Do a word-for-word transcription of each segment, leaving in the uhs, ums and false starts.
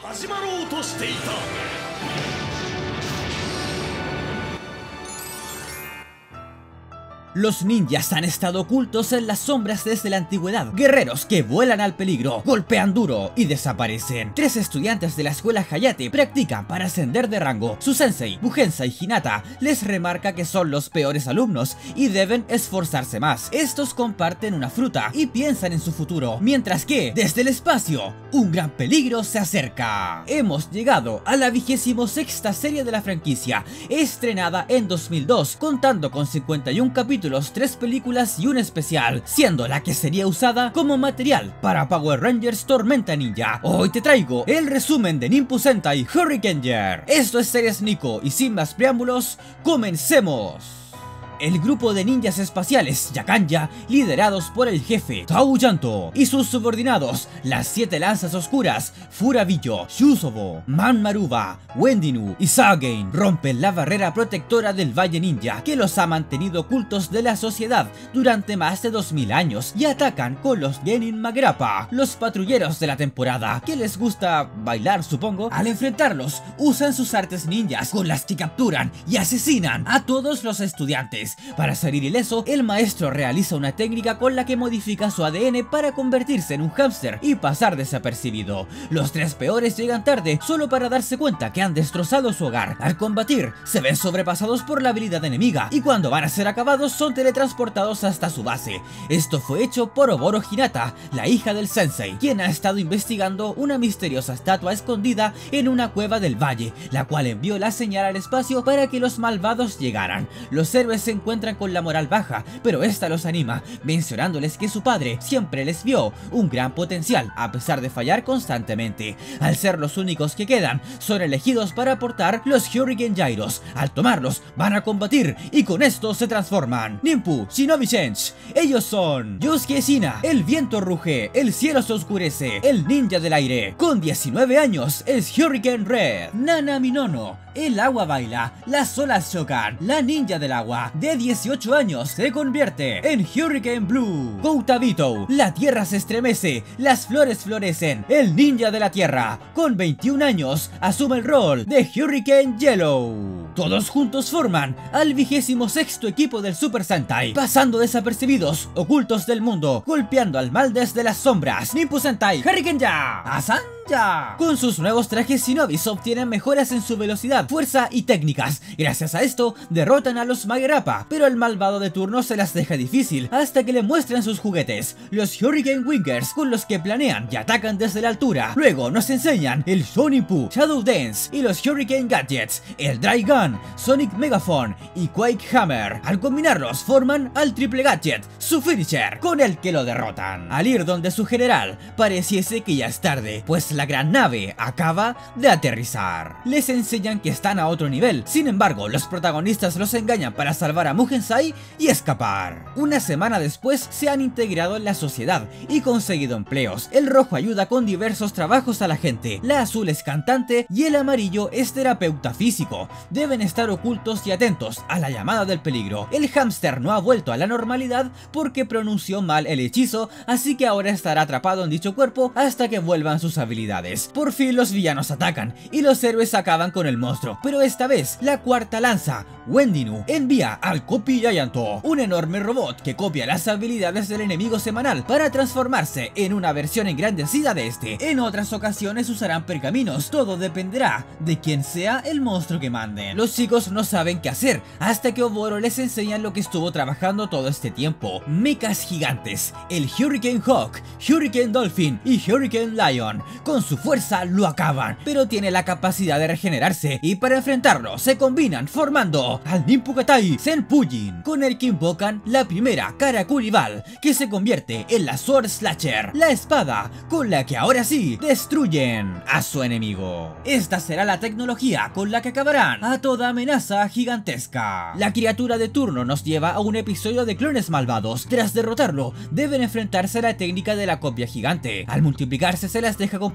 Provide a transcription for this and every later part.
始まろうとしていた。 Los ninjas han estado ocultos en las sombras desde la antigüedad. Guerreros que vuelan al peligro, golpean duro y desaparecen. Tres estudiantes de la escuela Hayate practican para ascender de rango. Su sensei, Bugensai Hinata, les remarca que son los peores alumnos y deben esforzarse más. Estos comparten una fruta y piensan en su futuro, mientras que, desde el espacio, un gran peligro se acerca. Hemos llegado a la vigésimo sexta serie de la franquicia, estrenada en dos mil dos, contando con cincuenta y un capítulos, tres películas y un especial, siendo la que sería usada como material para Power Rangers Tormenta Ninja. Hoy te traigo el resumen de Ninpu Sentai Hurricaneger. Esto es Series Nico y sin más preámbulos, comencemos. El grupo de ninjas espaciales Yakanja, liderados por el jefe Tao Yanto y sus subordinados, las siete lanzas oscuras Furabillo, Shusobo, Manmaruba, Wendinu y Sagain, rompen la barrera protectora del Valle Ninja que los ha mantenido ocultos de la sociedad durante más de dos mil años y atacan con los Genin Magrappa, los patrulleros de la temporada, que les gusta bailar supongo. Al enfrentarlos, usan sus artes ninjas con las que capturan y asesinan a todos los estudiantes. Para salir ileso, el maestro realiza una técnica con la que modifica su A D N para convertirse en un hámster y pasar desapercibido. Los tres peores llegan tarde solo para darse cuenta que han destrozado su hogar. Al combatir, se ven sobrepasados por la habilidad enemiga y cuando van a ser acabados son teletransportados hasta su base. Esto fue hecho por Oboro Hinata, la hija del sensei, quien ha estado investigando una misteriosa estatua escondida en una cueva del valle, la cual envió la señal al espacio para que los malvados llegaran. Los héroes se encuentran con la moral baja, pero esta los anima, mencionándoles que su padre siempre les vio un gran potencial a pesar de fallar constantemente. Al ser los únicos que quedan, son elegidos para aportar los Hurricane Gyros. Al tomarlos, van a combatir y con esto se transforman. Ninpu Shinobi Senshi. Ellos son Yusuke Shina, el viento ruge, el cielo se oscurece, el ninja del aire. Con diecinueve años es Hurricane Red. Nana Minono, el agua baila, las olas chocan, la ninja del agua. De dieciocho años se convierte en Hurricane Blue. Kouta Bito, la tierra se estremece, las flores florecen, el ninja de la tierra. Con veintiún años asume el rol de Hurricane Yellow. Todos juntos forman al vigésimo sexto equipo del Super Sentai, pasando desapercibidos, ocultos del mundo, golpeando al mal desde las sombras. Ninpu Sentai Hurricaneger Asanja. Con sus nuevos trajes, Shinobis obtienen mejoras en su velocidad, fuerza y técnicas. Gracias a esto, derrotan a los Magrappa, pero el malvado de turno se las deja difícil hasta que le muestran sus juguetes, los Hurricane Wingers, con los que planean y atacan desde la altura. Luego nos enseñan el Shoninpu Shadow Dance y los Hurricane Gadgets, el Dry Gun, Sonic Megaphone y Quake Hammer. Al combinarlos forman al Triple Gadget, su finisher, con el que lo derrotan. Al ir donde su general, pareciese que ya es tarde, pues la gran nave acaba de aterrizar. Les enseñan que están a otro nivel, sin embargo los protagonistas los engañan para salvar a Mugensai y escapar. Una semana después se han integrado en la sociedad y conseguido empleos. El rojo ayuda con diversos trabajos a la gente, la azul es cantante y el amarillo es terapeuta físico. Deben estar ocultos y atentos a la llamada del peligro. El hámster no ha vuelto a la normalidad porque pronunció mal el hechizo, así que ahora estará atrapado en dicho cuerpo hasta que vuelvan sus habilidades. Por fin los villanos atacan y los héroes acaban con el monstruo, pero esta vez la cuarta lanza, Wendinu, envía al Copy Gianto, un enorme robot que copia las habilidades del enemigo semanal para transformarse en una versión engrandecida de este. En otras ocasiones usarán pergaminos, todo dependerá de quién sea el monstruo que manden. Los chicos no saben qué hacer hasta que Oboro les enseña lo que estuvo trabajando todo este tiempo: mechas gigantes, el Hurricane Hawk, Hurricane Dolphin y Hurricane Lion. Con su fuerza lo acaban, pero tiene la capacidad de regenerarse y para enfrentarlo se combinan formando al Ninpu Katai Senpujin, con el que invocan la primera Karakurival, que se convierte en la Sword Slasher, la espada con la que ahora sí destruyen a su enemigo. Esta será la tecnología con la que acabarán a toda amenaza gigantesca. La criatura de turno nos lleva a un episodio de Clones Malvados. Tras derrotarlo, deben enfrentarse a la técnica de la copia gigante. Al multiplicarse se las deja completamente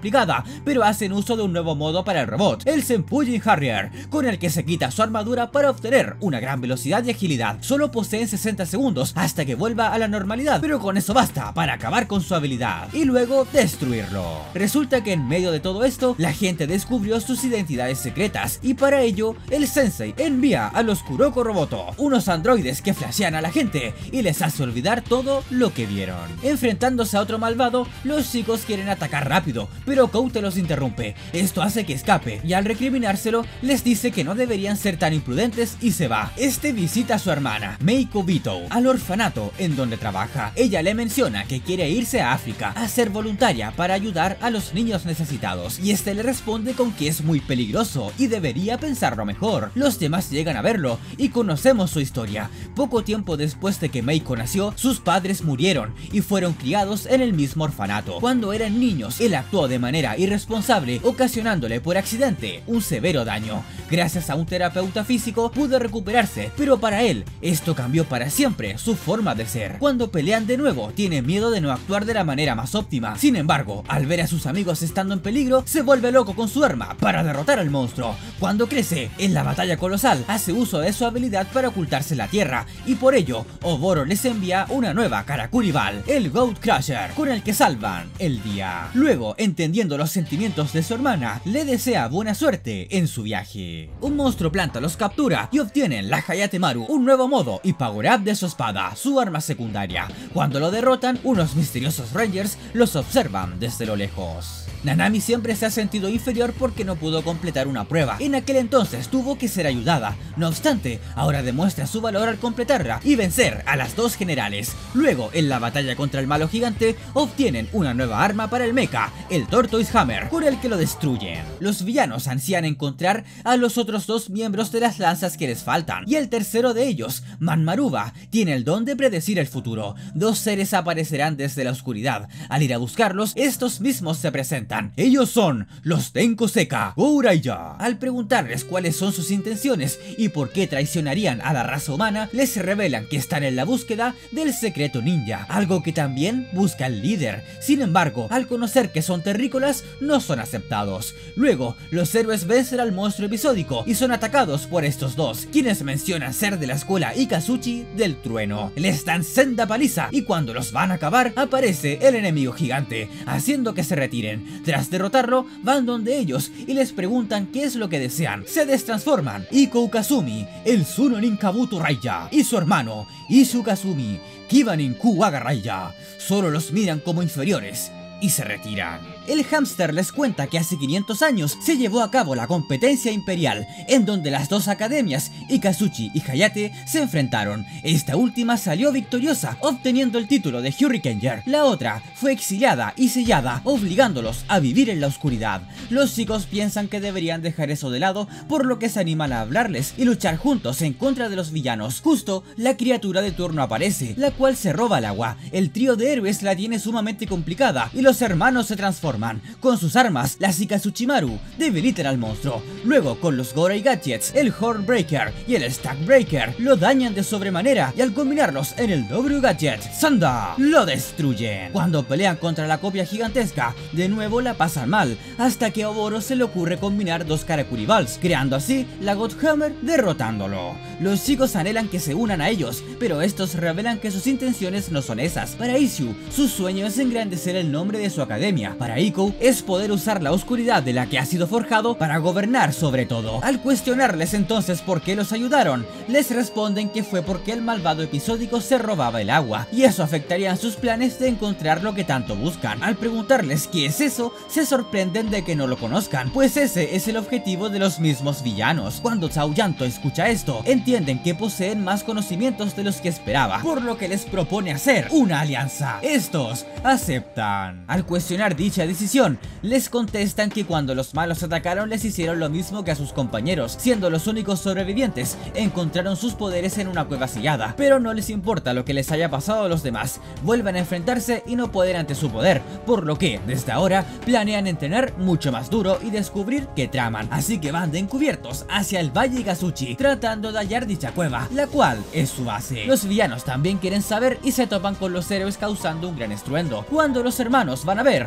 complicada, pero hacen uso de un nuevo modo para el robot, el Senpujin Harrier, con el que se quita su armadura para obtener una gran velocidad y agilidad. Solo poseen sesenta segundos hasta que vuelva a la normalidad, pero con eso basta para acabar con su habilidad y luego destruirlo. Resulta que en medio de todo esto, la gente descubrió sus identidades secretas y para ello, el Sensei envía a los Kuroko Roboto, unos androides que flashean a la gente y les hace olvidar todo lo que vieron. Enfrentándose a otro malvado, los chicos quieren atacar rápido, pero Koute los interrumpe. Esto hace que escape y al recriminárselo, les dice que no deberían ser tan imprudentes y se va. Este visita a su hermana, Meiko Bito, al orfanato en donde trabaja. Ella le menciona que quiere irse a África a ser voluntaria para ayudar a los niños necesitados y este le responde con que es muy peligroso y debería pensarlo mejor. Los demás llegan a verlo y conocemos su historia. Poco tiempo después de que Meiko nació, sus padres murieron y fueron criados en el mismo orfanato. Cuando eran niños, él actuó de manera irresponsable, ocasionándole por accidente un severo daño. Gracias a un terapeuta físico pudo recuperarse, pero para él esto cambió para siempre su forma de ser. Cuando pelean de nuevo, tiene miedo de no actuar de la manera más óptima. Sin embargo, al ver a sus amigos estando en peligro, se vuelve loco con su arma para derrotar al monstruo. Cuando crece, en la batalla colosal, hace uso de su habilidad para ocultarse en la tierra y por ello, Oboro les envía una nueva Karakuri Ball, el Goat Crusher, con el que salvan el día. Luego, entendiendo los sentimientos de su hermana, le desea buena suerte en su viaje. Un monstruo planta los captura y obtienen la Hayate Maru, un nuevo modo y power up de su espada, su arma secundaria. Cuando lo derrotan, unos misteriosos Rangers los observan desde lo lejos. Nanami siempre se ha sentido inferior porque no pudo completar una prueba. En aquel entonces tuvo que ser ayudada. No obstante, ahora demuestra su valor al completarla y vencer a las dos generales. Luego, en la batalla contra el malo gigante, obtienen una nueva arma para el mecha, el Tortoise Hammer, con el que lo destruyen. Los villanos ansían encontrar a los otros dos miembros de las lanzas que les faltan, y el tercero de ellos, Manmaruba, tiene el don de predecir el futuro. Dos seres aparecerán desde la oscuridad. Al ir a buscarlos, estos mismos se presentan. Ellos son los Tenkoseka Gouraiya. Al preguntarles cuáles son sus intenciones y por qué traicionarían a la raza humana, les revelan que están en la búsqueda del secreto ninja, algo que también busca el líder. Sin embargo, al conocer que son terrícolas, no son aceptados. Luego, los héroes vencen al monstruo episódico y son atacados por estos dos, quienes mencionan ser de la escuela Ikazuchi del trueno. Les dan senda paliza y cuando los van a acabar, aparece el enemigo gigante, haciendo que se retiren. Tras derrotarlo, van donde ellos y les preguntan qué es lo que desean. Se destransforman. Iko Kazumi, el Sunonin Kabuto Raiya, y su hermano, Isu Kazumi, Kibanin Kuwaga Raiya, solo los miran como inferiores y se retiran. El hámster les cuenta que hace quinientos años se llevó a cabo la competencia imperial, en donde las dos academias, Ikazuchi y Hayate, se enfrentaron. Esta última salió victoriosa, obteniendo el título de Hurricaneer. La otra fue exiliada y sellada, obligándolos a vivir en la oscuridad. Los chicos piensan que deberían dejar eso de lado, por lo que se animan a hablarles y luchar juntos en contra de los villanos. Justo, la criatura de turno aparece, la cual se roba el agua. El trío de héroes la tiene sumamente complicada y los hermanos se transforman. Con sus armas, las Ikazuchimaru debilitan al monstruo. Luego, con los Gorei Gadgets, el Hornbreaker y el Stackbreaker lo dañan de sobremanera y al combinarlos en el W Gadget, Sanda, lo destruyen. Cuando pelean contra la copia gigantesca, de nuevo la pasan mal, hasta que a Oboro se le ocurre combinar dos Karakuri Balls, creando así la God Hammer, derrotándolo. Los chicos anhelan que se unan a ellos, pero estos revelan que sus intenciones no son esas. Para Issue, su sueño es engrandecer el nombre de su academia. Para Iko es poder usar la oscuridad de la que ha sido forjado para gobernar sobre todo. Al cuestionarles entonces por qué los ayudaron, les responden que fue porque el malvado episódico se robaba el agua, y eso afectaría sus planes de encontrar lo que tanto buscan. Al preguntarles qué es eso, se sorprenden de que no lo conozcan, pues ese es el objetivo de los mismos villanos. Cuando Cao Yanto escucha esto, entienden que poseen más conocimientos de los que esperaba, por lo que les propone hacer una alianza. Estos aceptan. Al cuestionar dicha decisión, les contestan que cuando los malos atacaron les hicieron lo mismo que a sus compañeros, siendo los únicos sobrevivientes, encontraron sus poderes en una cueva sellada, pero no les importa lo que les haya pasado a los demás, vuelven a enfrentarse y no pueden ante su poder, por lo que desde ahora planean entrenar mucho más duro y descubrir qué traman, así que van de encubiertos hacia el Valle Ikazuchi, tratando de hallar dicha cueva, la cual es su base. Los villanos también quieren saber y se topan con los héroes causando un gran estruendo. Cuando los hermanos van a ver, invocan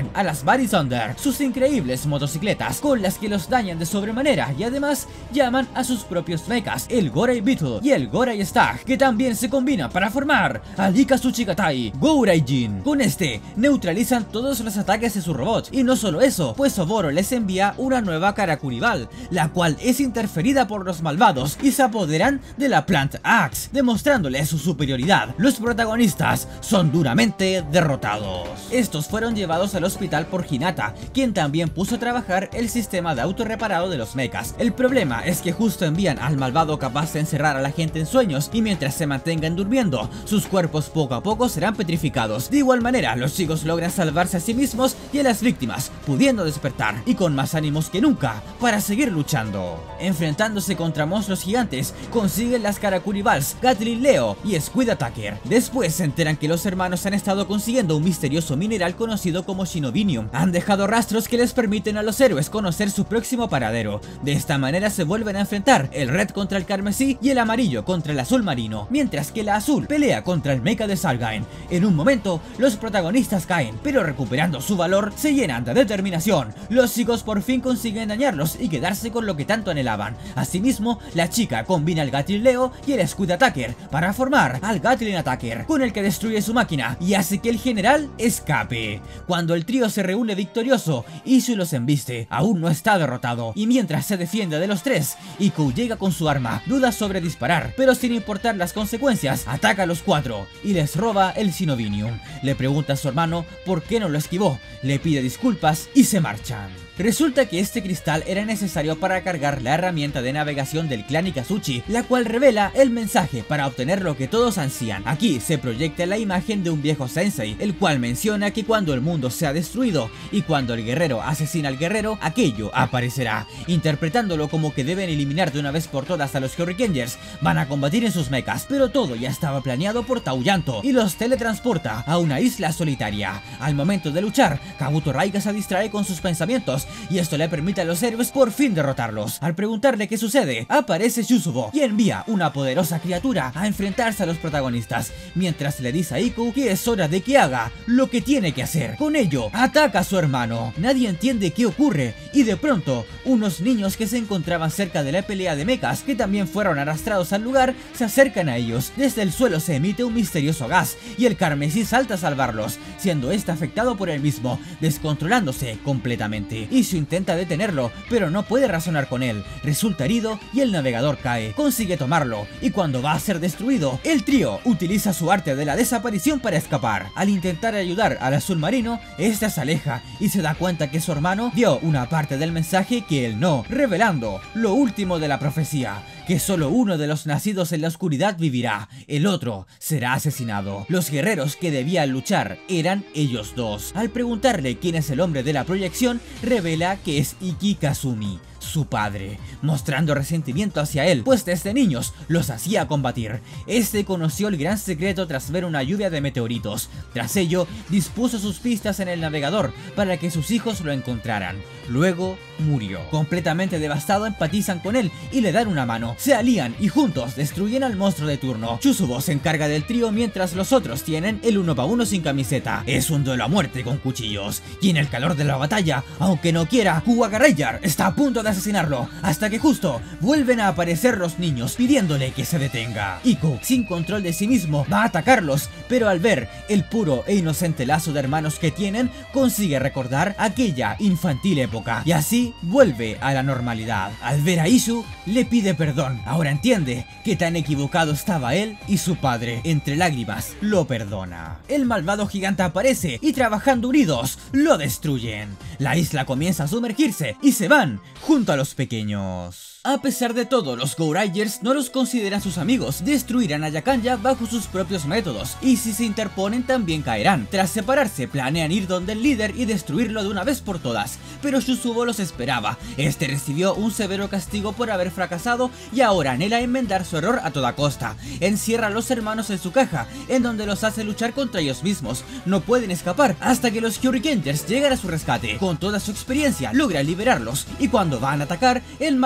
atacan a las Body Thunder, sus increíbles motocicletas con las que los dañan de sobremanera, y además llaman a sus propios mechas, el Gorai Beetle y el Gorai Stag, que también se combinan para formar al Ikatsuchikatai Gouraijin. Con este neutralizan todos los ataques de su robot, y no solo eso, pues Oboro les envía una nueva Karakurival, la cual es interferida por los malvados y se apoderan de la Plant Axe, demostrándole su superioridad. Los protagonistas son duramente derrotados. Estos fueron llevados al hospital por Hinata, quien también puso a trabajar el sistema de autorreparado de los mechas. El problema es que justo envían al malvado capaz de encerrar a la gente en sueños, y mientras se mantengan durmiendo, sus cuerpos poco a poco serán petrificados. De igual manera, los chicos logran salvarse a sí mismos y a las víctimas, pudiendo despertar y con más ánimos que nunca para seguir luchando. Enfrentándose contra monstruos gigantes, consiguen las Karakurivals Gatling Leo y Squid Attacker. Después se enteran que los hermanos han estado consiguiendo un misterioso mineral conocido como Shinobinium. Han dejado rastros que les permiten a los héroes conocer su próximo paradero. De esta manera se vuelven a enfrentar el red contra el carmesí y el amarillo contra el azul marino, mientras que la azul pelea contra el mecha de Sargain. En un momento, los protagonistas caen, pero recuperando su valor, se llenan de determinación. Los chicos por fin consiguen dañarlos y quedarse con lo que tanto anhelaban. Asimismo, la chica combina el Gatling Leo y el Squid Attacker para formar al Gatling Attacker, con el que destruye su máquina y hace que el general escape. Cuando el trío se reúne victorioso, Isu los embiste. Aún no está derrotado, y mientras se defiende de los tres, Iku llega con su arma, duda sobre disparar, pero sin importar las consecuencias, ataca a los cuatro y les roba el Shinobinium. Le pregunta a su hermano por qué no lo esquivó, le pide disculpas y se marchan. Resulta que este cristal era necesario para cargar la herramienta de navegación del clan Ikazuchi, la cual revela el mensaje para obtener lo que todos ansían. Aquí se proyecta la imagen de un viejo sensei, el cual menciona que cuando el mundo sea destruido y cuando el guerrero asesina al guerrero, aquello aparecerá, interpretándolo como que deben eliminar de una vez por todas a los Hurricaners. Van a combatir en sus mechas, pero todo ya estaba planeado por Taoyanto y los teletransporta a una isla solitaria. Al momento de luchar, Kabuto Raiga se distrae con sus pensamientos, y esto le permite a los héroes por fin derrotarlos. Al preguntarle qué sucede, aparece Shusubo y envía una poderosa criatura a enfrentarse a los protagonistas, mientras le dice a Iku que es hora de que haga lo que tiene que hacer. Con ello, ataca a su hermano. Nadie entiende qué ocurre, y de pronto, unos niños que se encontraban cerca de la pelea de mechas, que también fueron arrastrados al lugar, se acercan a ellos. Desde el suelo se emite un misterioso gas, y el carmesí salta a salvarlos, siendo este afectado por el mismo, descontrolándose completamente. Isu intenta detenerlo, pero no puede razonar con él. Resulta herido y el navegador cae. Consigue tomarlo, y cuando va a ser destruido, el trío utiliza su arte de la desaparición para escapar. Al intentar ayudar al azul marino, este se aleja y se da cuenta que su hermano dio una parte del mensaje que él no, revelando lo último de la profecía: que solo uno de los nacidos en la oscuridad vivirá, el otro será asesinado. Los guerreros que debían luchar eran ellos dos. Al preguntarle quién es el hombre de la proyección, revela que es Iki Kazumi, su padre, mostrando resentimiento hacia él, pues desde niños los hacía combatir. Este conoció el gran secreto tras ver una lluvia de meteoritos. Tras ello, dispuso sus pistas en el navegador para que sus hijos lo encontraran. Luego murió. Completamente devastado, empatizan con él y le dan una mano. Se alían y juntos destruyen al monstruo de turno. Shusubo se encarga del trío mientras los otros tienen el uno pa' uno sin camiseta. Es un duelo a muerte con cuchillos, y en el calor de la batalla, aunque no quiera, Kuwagarayar está a punto de asesinarlo, hasta que justo vuelven a aparecer los niños pidiéndole que se detenga. Iku, sin control de sí mismo, va a atacarlos, pero al ver el puro e inocente lazo de hermanos que tienen, consigue recordar aquella infantil época, y así vuelve a la normalidad. Al ver a Isu, le pide perdón. Ahora entiende que tan equivocado estaba él, y su padre, entre lágrimas, lo perdona. El malvado gigante aparece y, trabajando unidos, lo destruyen. La isla comienza a sumergirse y se van junto a los pequeños. A pesar de todo, los Gouraigers no los consideran sus amigos, destruirán a Yakanya bajo sus propios métodos, y si se interponen también caerán. Tras separarse, planean ir donde el líder y destruirlo de una vez por todas, pero Shusubo los esperaba. Este recibió un severo castigo por haber fracasado y ahora anhela enmendar su error a toda costa. Encierra a los hermanos en su caja, en donde los hace luchar contra ellos mismos. No pueden escapar hasta que los Hurricaners llegan a su rescate. Con toda su experiencia, logra liberarlos, y cuando van a atacar, el malvado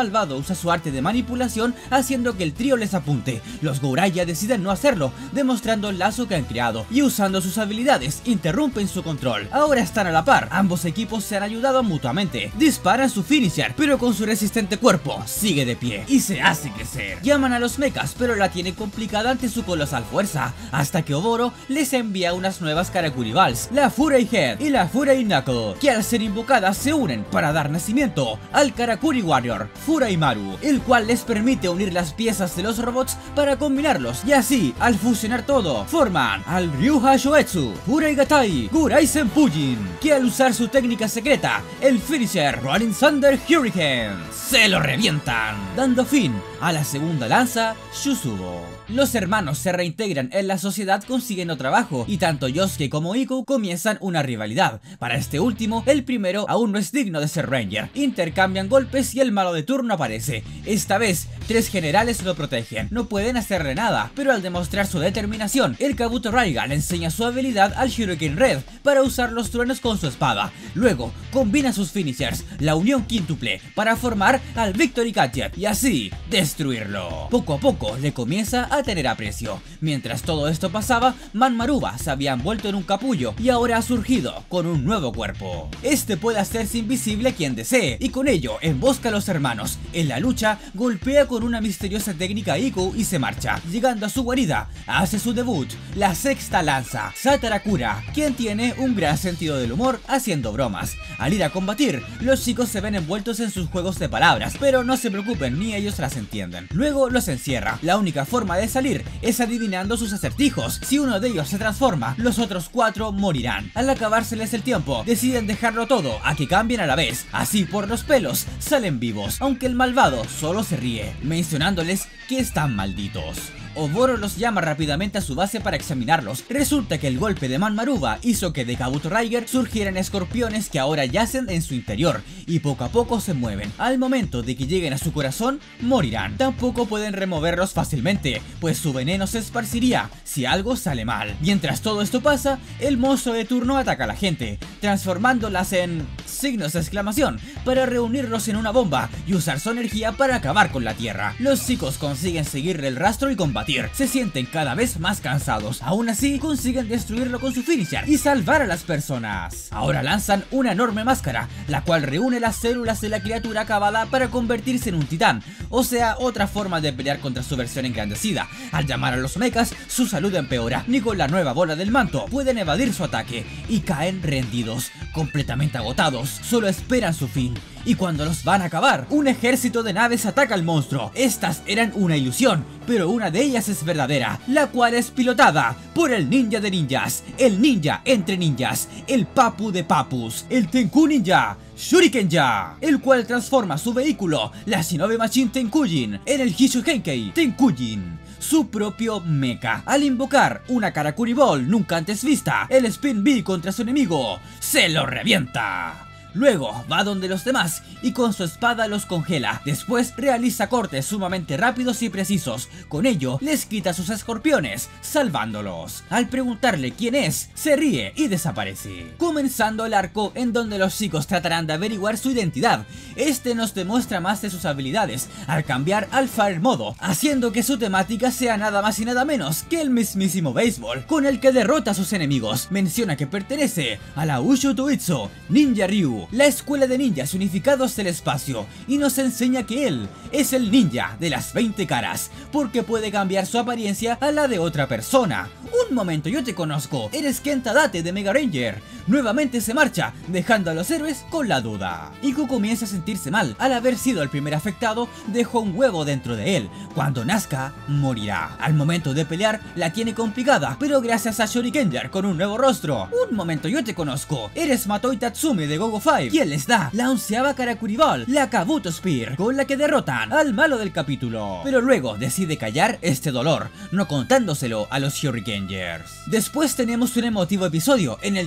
usa su arte de manipulación haciendo que el trío les apunte. Los Gouraya deciden no hacerlo, demostrando el lazo que han creado, y usando sus habilidades interrumpen su control. Ahora están a la par, ambos equipos se han ayudado mutuamente. Disparan su finisher, pero con su resistente cuerpo sigue de pie y se hace crecer. Llaman a los mechas, pero la tienen complicada ante su colosal fuerza, hasta que Oboro les envía unas nuevas Karakuri Balls, la Fury Head y la Fury Knuckle, que al ser invocadas se unen para dar nacimiento al Karakuri Warrior Furaimaru, el cual les permite unir las piezas de los robots para combinarlos, y así, al fusionar todo, forman al Ryuha Shoetsu Furaigatai Gurai Senpujin, que al usar su técnica secreta, el finisher Rolling Thunder Hurricane, se lo revientan, dando fin a la segunda lanza Shusubo. Los hermanos se reintegran en la sociedad consiguiendo trabajo, y tanto Yosuke como Iku comienzan una rivalidad. Para este último, el primero aún no es digno de ser Ranger. Intercambian golpes y el malo de turno aparece. Esta vez, tres generales lo protegen. No pueden hacerle nada, pero al demostrar su determinación, el Kabuto Raiga le enseña su habilidad al Shuriken Red para usar los truenos con su espada. Luego, combina sus finishers, la unión quíntuple, para formar al Victory Gadget y así destruirlo. Poco a poco le comienza a tener aprecio. Mientras todo esto pasaba, Manmaruba se había envuelto en un capullo y ahora ha surgido con un nuevo cuerpo. Este puede hacerse invisible quien desee, y con ello embosca a los hermanos. En la lucha, golpea con una misteriosa técnica a Iku y se marcha. Llegando a su guarida, hace su debut la sexta lanza, Satarakura, quien tiene un gran sentido del humor haciendo bromas. Al ir a combatir, los chicos se ven envueltos en sus juegos de palabras, pero no se preocupen, ni ellos las entienden. Luego los encierra. La única forma de salir es adivinando sus acertijos. Si uno de ellos se transforma, los otros cuatro morirán. Al acabárseles el tiempo, deciden dejarlo todo a que cambien a la vez. Así por los pelos salen vivos, aunque el malvado solo se ríe, mencionándoles que están malditos. Oboro los llama rápidamente a su base para examinarlos. Resulta que el golpe de Manmaruba hizo que de Kabuto Raiger surgieran escorpiones que ahora yacen en su interior y poco a poco se mueven. Al momento de que lleguen a su corazón, morirán. Tampoco pueden removerlos fácilmente, pues su veneno se esparciría si algo sale mal. Mientras todo esto pasa, el monstruo de turno ataca a la gente, transformándolas en signos de exclamación para reunirlos en una bomba y usar su energía para acabar con la tierra. Los chicos consiguen seguirle el rastro y combatir. Se sienten cada vez más cansados. Aún así, consiguen destruirlo con su finisher y salvar a las personas. Ahora lanzan una enorme máscara, la cual reúne las células de la criatura acabada para convertirse en un titán, o sea, otra forma de pelear contra su versión engrandecida. Al llamar a los mechas, su salud empeora, ni con la nueva bola del manto pueden evadir su ataque y caen rendidos, completamente agotados. Solo esperan su fin. Y cuando los van a acabar, un ejército de naves ataca al monstruo. Estas eran una ilusión, pero una de ellas es verdadera, la cual es pilotada por el ninja de ninjas, el ninja entre ninjas, el papu de papus, el Tenku Ninja Shuriken-ya, el cual transforma su vehículo, la Shinobi Machine Tenkujin, en el Hishukenkei Tenkujin, su propio mecha. Al invocar una Karakuri Ball nunca antes vista, el Spin Bee contra su enemigo se lo revienta. Luego va donde los demás y con su espada los congela. Después realiza cortes sumamente rápidos y precisos. Con ello les quita sus escorpiones, salvándolos. Al preguntarle quién es, se ríe y desaparece. Comenzando el arco en donde los chicos tratarán de averiguar su identidad. Este nos demuestra más de sus habilidades al cambiar al Fire modo, haciendo que su temática sea nada más y nada menos que el mismísimo béisbol, con el que derrota a sus enemigos. Menciona que pertenece a la Ushu Tuitsu Ninja Ryu, la escuela de ninjas unificados del espacio, y nos enseña que él es el ninja de las veinte caras, porque puede cambiar su apariencia a la de otra persona. Un momento, yo te conozco, eres Kenta Date de Mega Ranger. Nuevamente se marcha, dejando a los héroes con la duda. Iku comienza a sentirse mal, al haber sido el primer afectado, dejó un huevo dentro de él. Cuando nazca, morirá. Al momento de pelear, la tiene complicada, pero gracias a Shurikenjar con un nuevo rostro. Un momento, yo te conozco, eres Matoi Tatsumi de Gogo cinco, quien les da la onceava Karakuri Ball, la Kabuto Spear, con la que derrotan al malo del capítulo. Pero luego decide callar este dolor, no contándoselo a los Shurikengers. Después tenemos un emotivo episodio en el que el monstruo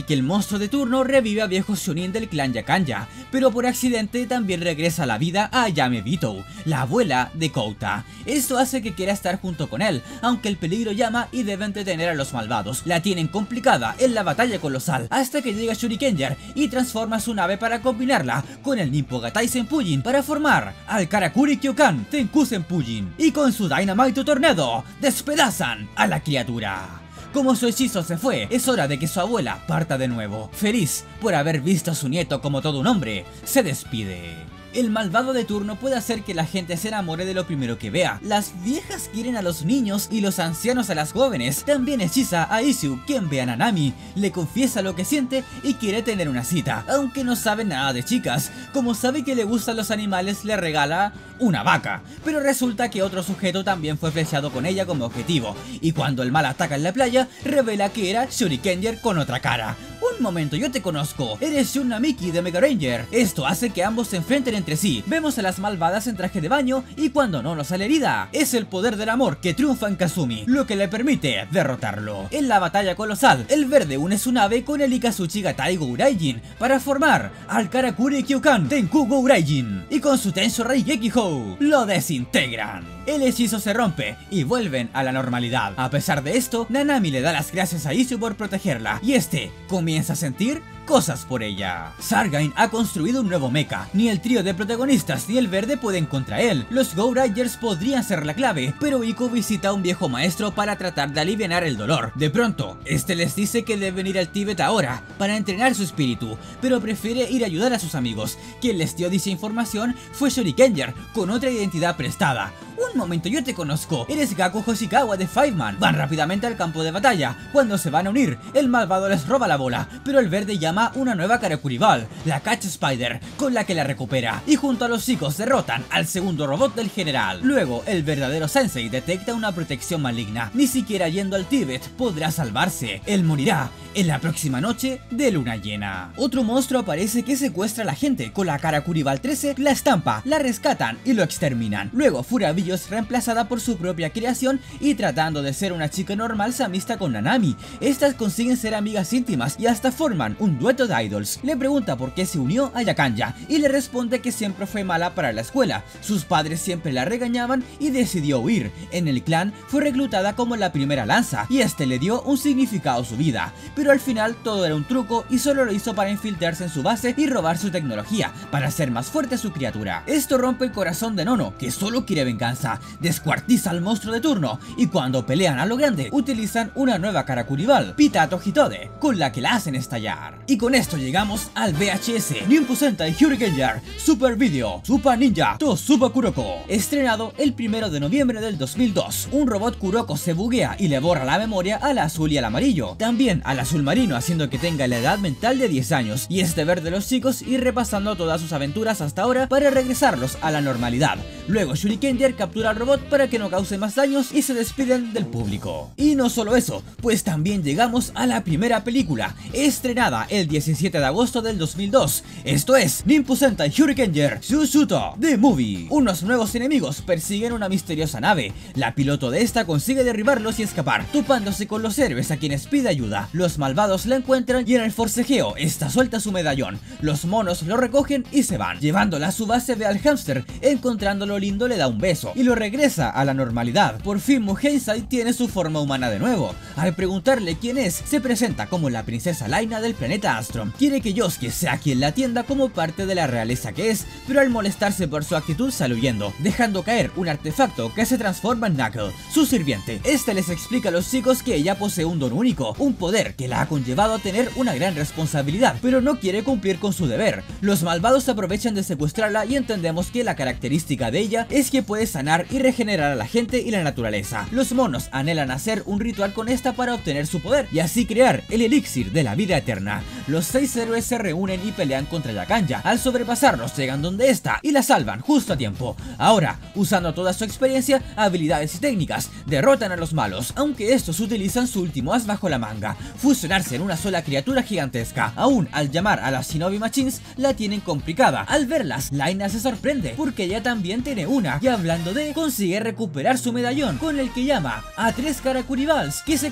monstruo de turno revive a viejos Chunin del clan Yakanja, pero por accidente también regresa a la vida a Ayame Bitou, la abuela de Kouta. Esto hace que quiera estar junto con él, aunque el peligro llama y deben detener a los malvados. La tienen complicada en la batalla colosal, hasta que llega Shurikenger y transforma su nave para combinarla con el Ninpo Gatai Senpujin para formar al Karakuri Kyokan Tenku Senpujin, y con su Dynamite Tornado despedazan a la criatura. Como su hechizo se fue, es hora de que su abuela parta de nuevo. Feliz por haber visto a su nieto como todo un hombre, se despide. El malvado de turno puede hacer que la gente se enamore de lo primero que vea. Las viejas quieren a los niños y los ancianos a las jóvenes. También hechiza a Isshu, quien ve a Nanami, le confiesa lo que siente y quiere tener una cita, aunque no sabe nada de chicas. Como sabe que le gustan los animales, le regala una vaca, pero resulta que otro sujeto también fue flechado con ella como objetivo, y cuando el mal ataca en la playa, revela que era Shurikenger con otra cara. Un momento, yo te conozco, eres Shun Namiki de Mega Ranger. Esto hace que ambos se enfrenten entre sí. Vemos a las malvadas en traje de baño y cuando no nos sale herida. Es el poder del amor que triunfa en Kazumi, lo que le permite derrotarlo. En la batalla colosal, el verde une su nave con el Ikazuchi Gatai Gouraijin para formar al Karakuri Kyokan Tenku Gouraijin, y con su Tensho Rai Gekihou lo desintegran. El hechizo se rompe y vuelven a la normalidad. A pesar de esto, Nanami le da las gracias a Isshu por protegerla, y este comienza a sentir cosas por ella. Sargain ha construido un nuevo mecha. Ni el trío de protagonistas ni el verde pueden contra él. Los Gourangers podrían ser la clave, pero Ico visita a un viejo maestro para tratar de aliviar el dolor. De pronto, este les dice que deben ir al Tíbet ahora para entrenar su espíritu, pero prefiere ir a ayudar a sus amigos. Quien les dio dicha información fue Shurikenger, con otra identidad prestada. Un momento, yo te conozco, eres Gaku Hoshikawa de Fiveman. Van rápidamente al campo de batalla. Cuando se van a unir, el malvado les roba la bola, pero el verde llama una nueva Karakuri Ball, la Catch Spider, con la que la recupera, y junto a los chicos derrotan al segundo robot del general. Luego, el verdadero Sensei detecta una protección maligna. Ni siquiera yendo al Tíbet podrá salvarse. Él morirá en la próxima noche de luna llena. Otro monstruo aparece que secuestra a la gente. Con la Karakuri Ball trece, la estampa, la rescatan y lo exterminan. Luego, Furabillo es reemplazada por su propia creación y tratando de ser una chica normal se amista con Nanami. Estas consiguen ser amigas íntimas y hasta forman un dueto de idols. Le pregunta por qué se unió a Yakanja y le responde que siempre fue mala para la escuela. Sus padres siempre la regañaban y decidió huir. En el clan fue reclutada como la primera lanza y este le dio un significado a su vida, pero al final todo era un truco y solo lo hizo para infiltrarse en su base y robar su tecnología para hacer más fuerte a su criatura. Esto rompe el corazón de Nono, que solo quiere venganza. Descuartiza al monstruo de turno y cuando pelean a lo grande utilizan una nueva Karakuri Ball, Pitato Hitode, con la que la hacen estallar. Y con esto llegamos al V H S Ninpu Sentai Hyurigenger Super Video Super Ninja to Super Kuroko, estrenado el primero de noviembre del dos mil dos. Un robot Kuroko se buguea y le borra la memoria al azul y al amarillo, también al azul marino, haciendo que tenga la edad mental de diez años, y es deber de los chicos ir repasando todas sus aventuras hasta ahora para regresarlos a la normalidad. Luego Shurikenger captura al robot para que no cause más daños y se despiden del público. Y no solo eso, pues también llegamos a la primera película, estrenada el diecisiete de agosto del dos mil dos. Esto es Ninpu Sentai Hyurigenger Shushuto The Movie. Unos nuevos enemigos persiguen una misteriosa nave. La piloto de esta consigue derribarlos y escapar, topándose con los héroes a quienes pide ayuda. Los malvados la encuentran y en el forcejeo esta suelta su medallón. Los monos lo recogen y se van. Llevándola a su base ve al hámster, encontrándolo lindo le da un beso y lo regresa a la normalidad. Por fin Muheisai tiene su forma humana de nuevo. Al preguntarle quién es, se presenta como la princesa Laina del planeta Astrom. Quiere que Yosuke sea quien la atienda como parte de la realeza que es, pero al molestarse por su actitud sale huyendo, dejando caer un artefacto que se transforma en Knuckle, su sirviente. Este les explica a los chicos que ella posee un don único, un poder que la ha conllevado a tener una gran responsabilidad, pero no quiere cumplir con su deber. Los malvados se aprovechan de secuestrarla y entendemos que la característica de ella es que puede sanar y regenerar a la gente y la naturaleza. Los monos anhelan hacer un ritual con esta para obtener su poder y así crear el elixir de la vida eterna. Los seis héroes se reúnen y pelean contra Yakanja. Al sobrepasarlos llegan donde está y la salvan justo a tiempo. Ahora, usando toda su experiencia, habilidades y técnicas, derrotan a los malos, aunque estos utilizan su último as bajo la manga, fusionarse en una sola criatura gigantesca. Aún al llamar a las Shinobi Machines la tienen complicada. Al verlas, Laina se sorprende porque ella también tiene una, y hablando de, consigue recuperar su medallón con el que llama a tres Karakuri Balls que se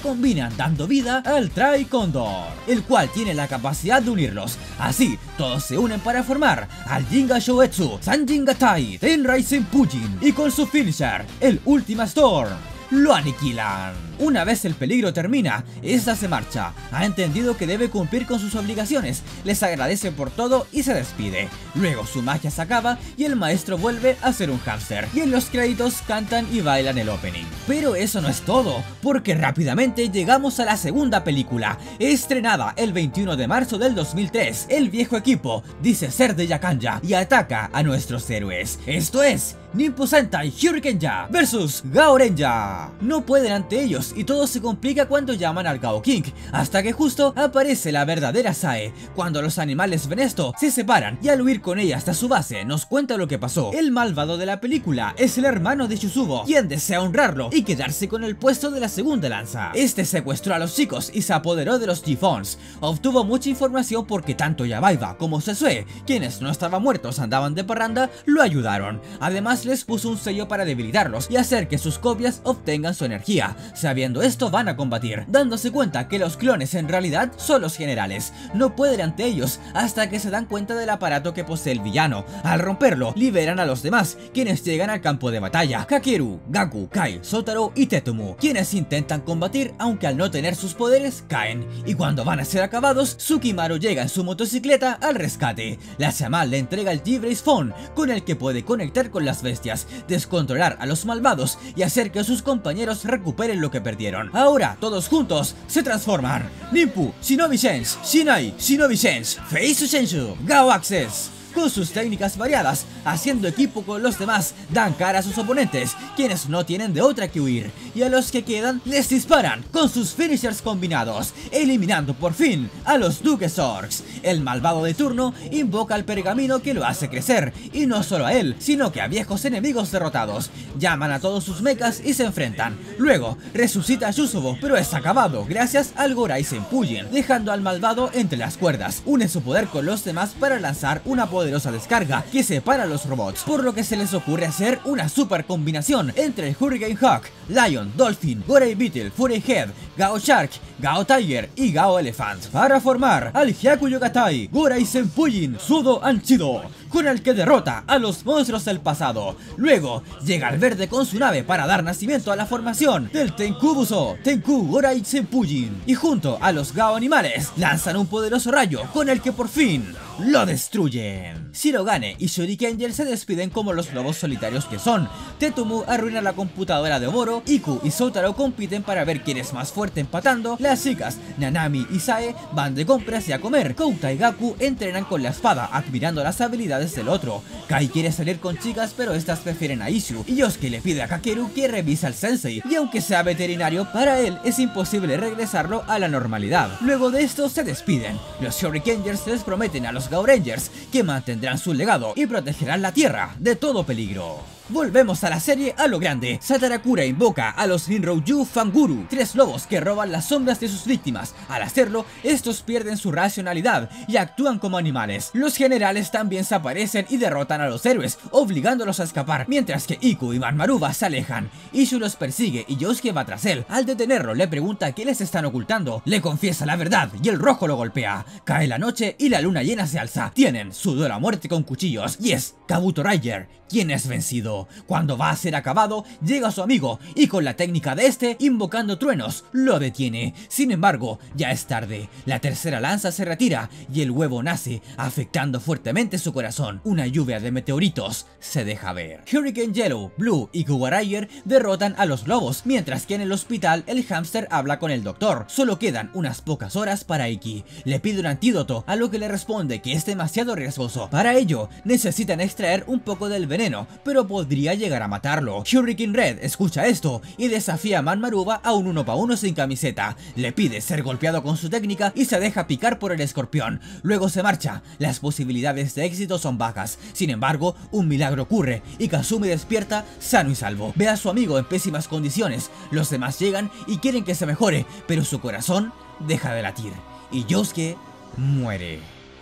combinan dando vida al Tricondor, el cual tiene la capacidad de unirlos. Así, todos se unen para formar al Jinga Shoetsu Sanjingatai Tenrai Senpujin, y con su finisher, el Ultima Storm, lo aniquilan. Una vez el peligro termina, esta se marcha. Ha entendido que debe cumplir con sus obligaciones, les agradece por todo y se despide. Luego su magia se acaba y el maestro vuelve a ser un hámster. Y en los créditos cantan y bailan el opening. Pero eso no es todo, porque rápidamente llegamos a la segunda película, estrenada el veintiuno de marzo del dos mil tres. El viejo equipo dice ser de Yakanja y ataca a nuestros héroes. Esto es Ninpu Sentai Hurricanea versus Gaorenja. No pueden ante ellos y todo se complica cuando llaman al Gao King, hasta que justo aparece la verdadera Sae. Cuando los animales ven esto, se separan y al huir con ella hasta su base nos cuenta lo que pasó. El malvado de la película es el hermano de Shusubo, quien desea honrarlo y quedarse con el puesto de la segunda lanza. Este secuestró a los chicos y se apoderó de los G-Fons. Obtuvo mucha información porque tanto Yabaiba como Sesue, quienes no estaban muertos andaban de parranda, lo ayudaron. Además les puso un sello para debilitarlos y hacer que sus copias obtengan su energía. Sabiendo esto van a combatir, dándose cuenta que los clones en realidad son los generales. No pueden ante ellos hasta que se dan cuenta del aparato que posee el villano. Al romperlo, liberan a los demás, quienes llegan al campo de batalla: Kakeru, Gaku, Kai, Sotaro y Tetumu, quienes intentan combatir aunque al no tener sus poderes caen. Y cuando van a ser acabados, Tsukimaru llega en su motocicleta al rescate. La Shaman le entrega el T-Brace Phone, con el que puede conectar con las bestias, descontrolar a los malvados y hacer que sus compañeros recuperen lo que perdieron. Ahora todos juntos se transforman: Ninpu, Shinobi Sense, Shinai, Shinobi Sense, Face Shenshu, Gao Access. Con sus técnicas variadas, haciendo equipo con los demás, dan cara a sus oponentes, quienes no tienen de otra que huir, y a los que quedan les disparan con sus finishers combinados, eliminando por fin a los Duke Zorks. El malvado de turno invoca al pergamino que lo hace crecer, y no solo a él, sino que a viejos enemigos derrotados. Llaman a todos sus mechas y se enfrentan. Luego resucita a Shusubo, pero es acabado gracias al Gorai Senpujin, dejando al malvado entre las cuerdas. Une su poder con los demás para lanzar una poderosa descarga que separa a los robots, por lo que se les ocurre hacer una super combinación entre el Hurricane Hawk, Lion, Dolphin, Gorai Beetle, Fury Head, Gao Shark, Gao Tiger y Gao Elephant, para formar al Hyakuyogatai Gorai Senpujin Sudo Anchido, con el que derrota a los monstruos del pasado. Luego llega el verde con su nave para dar nacimiento a la formación del Tenkubuso Tenku Gorai Senpujin, y junto a los Gao animales lanzan un poderoso rayo con el que por fin lo destruyen. Shirogane y Shurikenger se despiden como los lobos solitarios que son. Tetumu arruina la computadora de Oboro, Iku y Sotaro compiten para ver quién es más fuerte empatando. Las chicas Nanami y Sae van de compras y a comer. Kouta y Gaku entrenan con la espada, admirando las habilidades del otro. Kai quiere salir con chicas, pero estas prefieren a Ishu, y Yosuke le pide a Kakeru que revise al sensei, y aunque sea veterinario, para él es imposible regresarlo a la normalidad. Luego de esto se despiden. Los Shurikengers les prometen a los Gao Rangers que mantendrán su legado y protegerán la tierra de todo peligro. Volvemos a la serie a lo grande. Satarakura invoca a los Ninryu Fanguru, tres lobos que roban las sombras de sus víctimas. Al hacerlo, estos pierden su racionalidad y actúan como animales. Los generales también se aparecen y derrotan a los héroes, obligándolos a escapar, mientras que Iku y Manmaruba se alejan. Ishu los persigue y Yosuke va tras él. Al detenerlo, le pregunta qué les están ocultando. Le confiesa la verdad y el rojo lo golpea. Cae la noche y la luna llena se alza. Tienen su duelo a muerte con cuchillos, y es Kabuto Ranger quien es vencido. Cuando va a ser acabado, llega su amigo y con la técnica de este, invocando truenos, lo detiene. Sin embargo, ya es tarde. La tercera lanza se retira y el huevo nace, afectando fuertemente su corazón. Una lluvia de meteoritos se deja ver. Hurricane Yellow, Blue y Kugarayer derrotan a los lobos, mientras que en el hospital el hámster habla con el doctor. Solo quedan unas pocas horas para Iki. Le pide un antídoto, a lo que le responde que es demasiado riesgoso. Para ello, necesitan extraer un poco del veneno, pero podría llegar a matarlo. Hurricane Red escucha esto y desafía a Manmaruba a un uno para uno sin camiseta. Le pide ser golpeado con su técnica y se deja picar por el escorpión. Luego se marcha. Las posibilidades de éxito son bajas. Sin embargo, un milagro ocurre y Kazumi despierta sano y salvo. Ve a su amigo en pésimas condiciones. Los demás llegan y quieren que se mejore, pero su corazón deja de latir y Yosuke muere.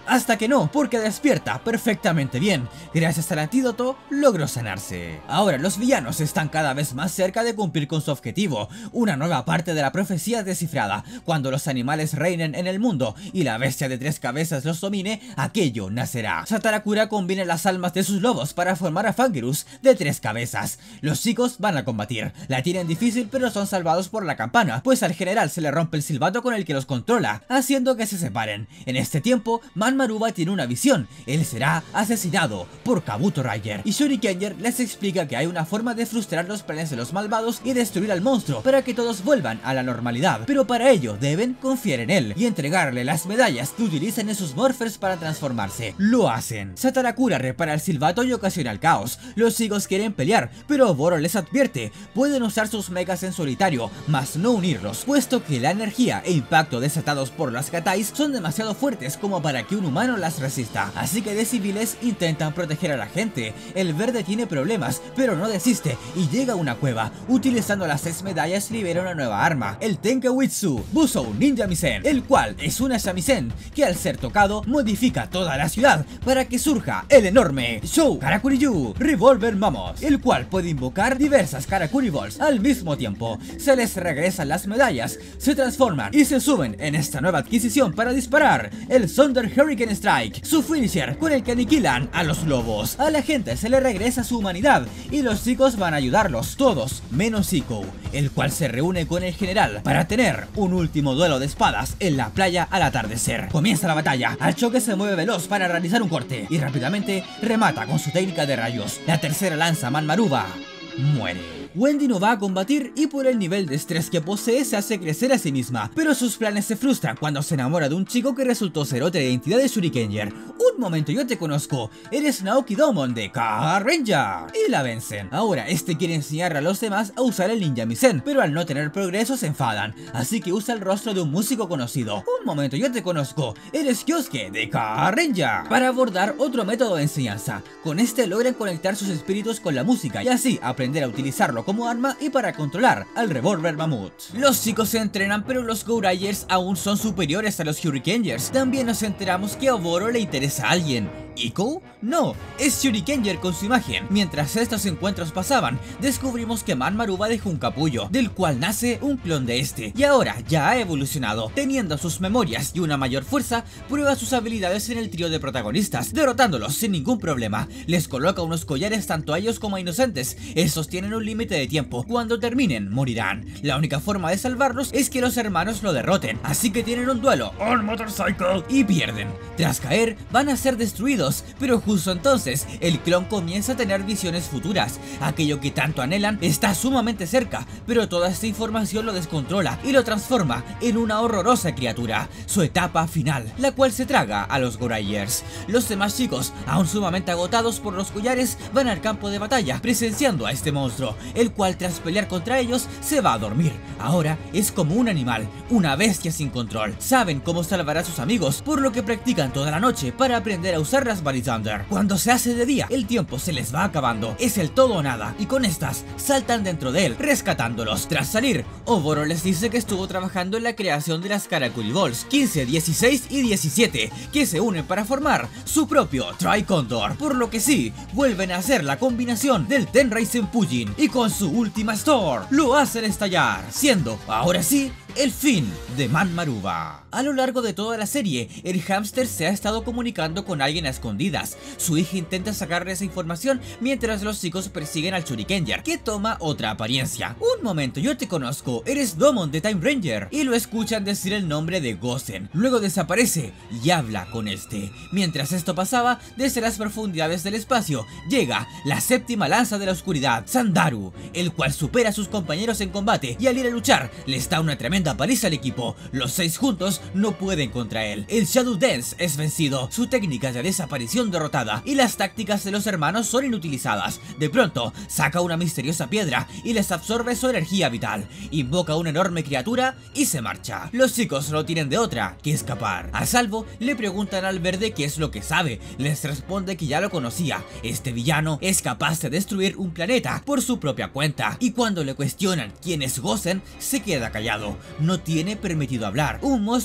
hasta que no, porque despierta perfectamente bien. Gracias al antídoto, logró sanarse. Ahora los villanos están cada vez más cerca de cumplir con su objetivo. Una nueva parte de la profecía descifrada. Cuando los animales reinen en el mundo y la bestia de tres cabezas los domine, aquello nacerá. Satarakura combina las almas de sus lobos para formar a Fangirus de tres cabezas. Los chicos van a combatir. La tienen difícil, pero son salvados por la campana, pues al general se le rompe el silbato con el que los controla, haciendo que se separen. En este tiempo, Manmaruba tiene una visión. Él será asesinado por Kabuto Ranger, y Shurikenger les explica que hay una forma de frustrar los planes de los malvados y destruir al monstruo para que todos vuelvan a la normalidad, pero para ello deben confiar en él y entregarle las medallas que utilizan en sus morphers para transformarse. Lo hacen. Satarakura repara el silbato y ocasiona el caos. Los chicos quieren pelear, pero Oboro les advierte, pueden usar sus megas en solitario, mas no unirlos, puesto que la energía e impacto desatados por las katais son demasiado fuertes como para que un humano las resista. Así que de civiles intentan proteger a la gente. El verde tiene problemas, pero no desiste y llega a una cueva. Utilizando las seis medallas libera una nueva arma, el Tenkewitsu Busou Ninja Misen, el cual es una shamisen que al ser tocado modifica toda la ciudad para que surja el enorme Shou Karakuryu Revolver Mammoth, el cual puede invocar diversas Karakuri Balls al mismo tiempo. Se les regresan las medallas, se transforman y se suben en esta nueva adquisición para disparar el Thunder Hurricane Strike, su finisher con el que aniquilan a los lobos. A la gente se le regresa su humanidad y los chicos van a ayudarlos, todos menos Ikou, el cual se reúne con el general para tener un último duelo de espadas en la playa al atardecer. Comienza la batalla, Achoke se mueve veloz para realizar un corte y rápidamente remata con su técnica de rayos. La tercera lanza Manmaruba muere. Wendy no va a combatir y por el nivel de estrés que posee se hace crecer a sí misma, pero sus planes se frustran cuando se enamora de un chico que resultó ser otra identidad de Shurikenger. Un momento, yo te conozco, eres Naoki Domon de Kaga Ranger, y la vencen. Ahora este quiere enseñarle a los demás a usar el Ninja Misen, pero al no tener progreso se enfadan, así que usa el rostro de un músico conocido. Un momento, yo te conozco, eres Kyosuke de Kaga Ranger, para abordar otro método de enseñanza. Con este logran conectar sus espíritus con la música y así aprender a utilizarlo como arma y para controlar al Revolver Mammoth. Los chicos se entrenan, pero los Go-Rangers aún son superiores a los Shurikengers. También nos enteramos que a Oboro le interesa a alguien. ¿Ikou? No, es Shurikenger con su imagen. Mientras estos encuentros pasaban, descubrimos que Manmaruba dejó un capullo, del cual nace un clon de este, y ahora ya ha evolucionado. Teniendo sus memorias y una mayor fuerza, prueba sus habilidades en el trío de protagonistas, derrotándolos sin ningún problema. Les coloca unos collares tanto a ellos como a inocentes. Estos tienen un límite de tiempo, cuando terminen morirán. La única forma de salvarlos es que los hermanos lo derroten, así que tienen un duelo on motorcycle y pierden. Tras caer, van a ser destruidos, pero justo entonces el clon comienza a tener visiones futuras. Aquello que tanto anhelan está sumamente cerca, pero toda esta información lo descontrola y lo transforma en una horrorosa criatura, su etapa final, la cual se traga a los Go-Rangers. Los demás chicos, aún sumamente agotados por los collares, van al campo de batalla presenciando a este monstruo, el cual tras pelear contra ellos se va a dormir. Ahora es como un animal, una bestia sin control. Saben cómo salvar a sus amigos, por lo que practican toda la noche para aprender a usar las Body Thunder. Cuando se hace de día, el tiempo se les va acabando, es el todo o nada, y con estas saltan dentro de él, rescatándolos. Tras salir, Oboro les dice que estuvo trabajando en la creación de las Karakuri Balls quince, dieciséis y diecisiete, que se unen para formar su propio Tri-Condor, por lo que sí, vuelven a hacer la combinación del Tenraisen Fujin, y con su última Store, lo hacen estallar, siendo, ahora sí, el fin de Manmaruba. A lo largo de toda la serie, el hámster se ha estado comunicando con alguien a escondidas. Su hija intenta sacarle esa información mientras los chicos persiguen al Shurikenger, que toma otra apariencia. Un momento, yo te conozco, eres Domon de Time Ranger, y lo escuchan decir el nombre de Gosen. Luego desaparece y habla con este. Mientras esto pasaba, desde las profundidades del espacio, llega la séptima lanza de la oscuridad, Sandaru, el cual supera a sus compañeros en combate y al ir a luchar, les da una tremenda paliza al equipo. Los seis juntos no pueden contra él. El Shadow Dance es vencido, su técnica de desaparición derrotada y las tácticas de los hermanos son inutilizadas. De pronto, saca una misteriosa piedra y les absorbe su energía vital. Invoca una enorme criatura y se marcha. Los chicos no tienen de otra que escapar. A salvo, le preguntan al verde qué es lo que sabe. Les responde que ya lo conocía. Este villano es capaz de destruir un planeta por su propia cuenta. Y cuando le cuestionan quién es Gosen, se queda callado. No tiene permitido hablar. Un monstruo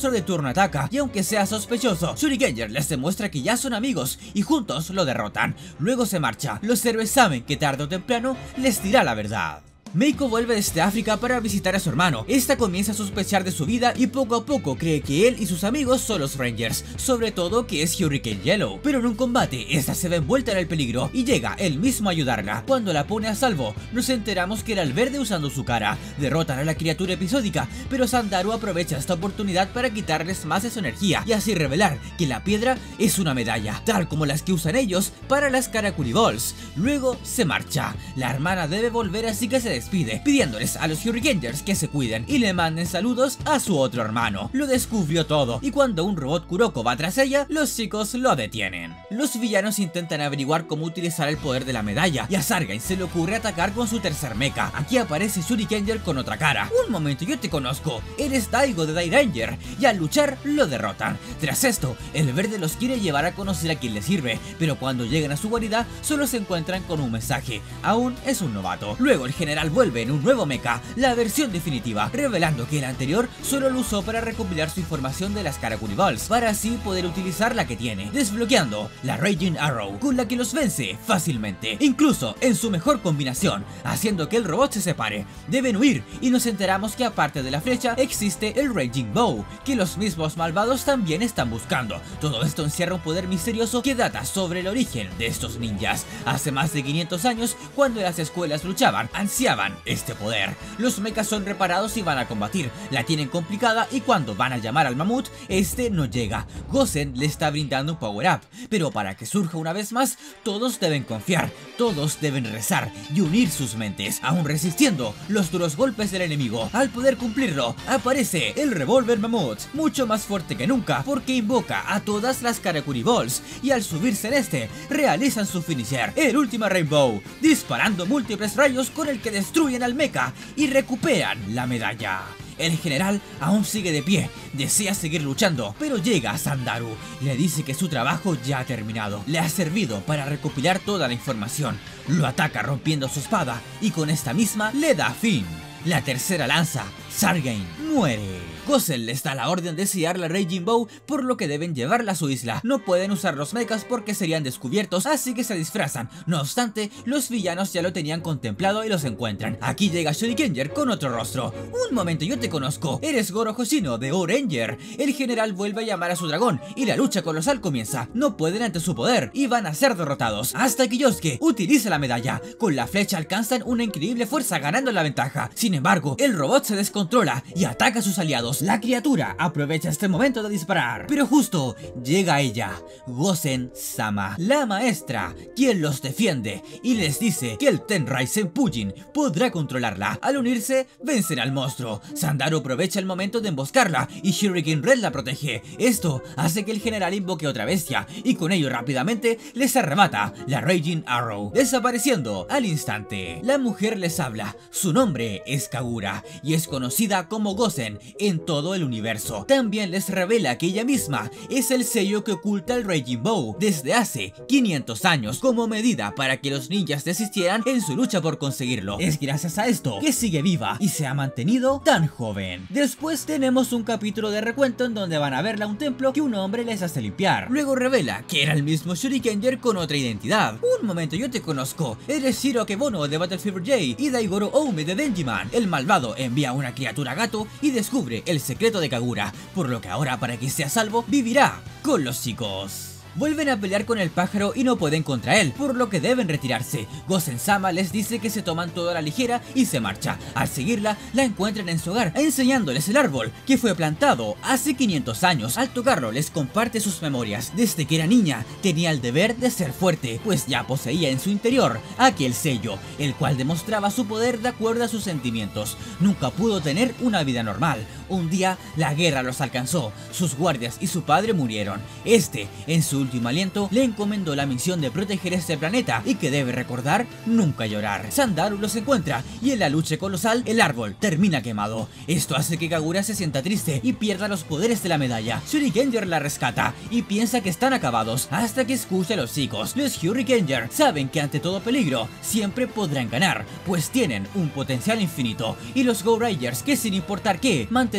monstruo de turno ataca y aunque sea sospechoso, Shurikenger les demuestra que ya son amigos y juntos lo derrotan. Luego se marcha. Los héroes saben que tarde o temprano les dirá la verdad. Meiko vuelve desde África para visitar a su hermano. Esta comienza a sospechar de su vida y poco a poco cree que él y sus amigos son los Rangers, sobre todo que es Hurricane Yellow. Pero en un combate, esta se ve envuelta en el peligro y llega él mismo a ayudarla. Cuando la pone a salvo, nos enteramos que era el verde usando su cara. Derrotan a la criatura episódica, pero Sandaru aprovecha esta oportunidad para quitarles más de su energía y así revelar que la piedra es una medalla, tal como las que usan ellos para las Karakuri Balls. Luego se marcha. La hermana debe volver, así que se despide, pidiéndoles a los Hurricaners que se cuiden y le manden saludos a su otro hermano. Lo descubrió todo y cuando un robot Kuroko va tras ella, los chicos lo detienen. Los villanos intentan averiguar cómo utilizar el poder de la medalla y a Sargain se le ocurre atacar con su tercer mecha. Aquí aparece Shurikenger con otra cara. Un momento, yo te conozco, eres Daigo de Dairanger, y al luchar lo derrotan. Tras esto, el verde los quiere llevar a conocer a quien le sirve, pero cuando llegan a su guarida solo se encuentran con un mensaje: aún es un novato. Luego el general vuelve en un nuevo mecha, la versión definitiva, revelando que el anterior solo lo usó para recopilar su información de las Karakuri Balls, para así poder utilizar la que tiene, desbloqueando la Raging Arrow, con la que los vence fácilmente, incluso en su mejor combinación, haciendo que el robot se separe. Deben huir y nos enteramos que aparte de la flecha existe el Raging Bow, que los mismos malvados también están buscando. Todo esto encierra un poder misterioso que data sobre el origen de estos ninjas. Hace más de quinientos años, cuando las escuelas luchaban, ansiaban este poder. Los mechas son reparados y van a combatir. La tienen complicada y cuando van a llamar al mamut, este no llega. Gozen le está brindando un power up, pero para que surja una vez más, todos deben confiar, todos deben rezar y unir sus mentes, aún resistiendo los duros golpes del enemigo. Al poder cumplirlo, aparece el revólver mamut, mucho más fuerte que nunca, porque invoca a todas las Karakuri Balls y al subirse en este, realizan su finisher, el último Rainbow, disparando múltiples rayos con el que destruyen al mecha y recuperan la medalla. El general aún sigue de pie, desea seguir luchando, pero llega a Sandaru y le dice que su trabajo ya ha terminado. Le ha servido para recopilar toda la información. Lo ataca rompiendo su espada y con esta misma le da fin. La tercera lanza, Sargain, muere. Gozen les da la orden de sellar la Raging Bow, por lo que deben llevarla a su isla. No pueden usar los mechas porque serían descubiertos, así que se disfrazan. No obstante, los villanos ya lo tenían contemplado y los encuentran. Aquí llega Shurikenger con otro rostro. Un momento, yo te conozco, eres Goro Hoshino de O-Ranger. El general vuelve a llamar a su dragón y la lucha colosal comienza. No pueden ante su poder y van a ser derrotados, hasta que Yosuke utiliza la medalla. Con la flecha alcanzan una increíble fuerza, ganando la ventaja. Sin embargo, el robot se descontrola y ataca a sus aliados. La criatura aprovecha este momento de disparar, pero justo llega ella, Gozen-sama, la maestra, quien los defiende y les dice que el Tenrai Senpujin podrá controlarla. Al unirse, vencen al monstruo. Sandaru aprovecha el momento de emboscarla y Shuriken Red la protege. Esto hace que el general invoque otra bestia y con ello rápidamente les arrebata la Raging Arrow, desapareciendo al instante. La mujer les habla, su nombre es Kagura y es conocida como Gozen en todo el universo. También les revela que ella misma es el sello que oculta el Raging Bow desde hace quinientos años, como medida para que los ninjas desistieran en su lucha por conseguirlo. Es gracias a esto que sigue viva y se ha mantenido tan joven. Después tenemos un capítulo de recuento en donde van a verla a un templo que un hombre les hace limpiar. Luego revela que era el mismo Shurikenger con otra identidad. Un momento, yo te conozco, eres Shiro Akebono de Battle Fever J y Daigoro Oume de Denjiman. El malvado envía una criatura gato y descubre el secreto de Kagura, por lo que ahora, para que sea salvo, vivirá con los chicos. Vuelven a pelear con el pájaro y no pueden contra él, por lo que deben retirarse. Gozen-sama les dice que se toman todo a la ligera y se marcha. Al seguirla, la encuentran en su hogar, enseñándoles el árbol que fue plantado hace quinientos años. Al tocarlo, les comparte sus memorias. Desde que era niña, tenía el deber de ser fuerte, pues ya poseía en su interior aquel sello, el cual demostraba su poder de acuerdo a sus sentimientos. Nunca pudo tener una vida normal. Un día, la guerra los alcanzó. Sus guardias y su padre murieron. Este, en su último aliento, le encomendó la misión de proteger este planeta y que debe recordar nunca llorar. Sandaru los encuentra y en la lucha colosal el árbol termina quemado. Esto hace que Kagura se sienta triste y pierda los poderes de la medalla. Shurikenger la rescata y piensa que están acabados hasta que escucha a los chicos. Los Hurrikenger saben que ante todo peligro siempre podrán ganar, pues tienen un potencial infinito, y los Go Rangers, que sin importar qué, mantendrán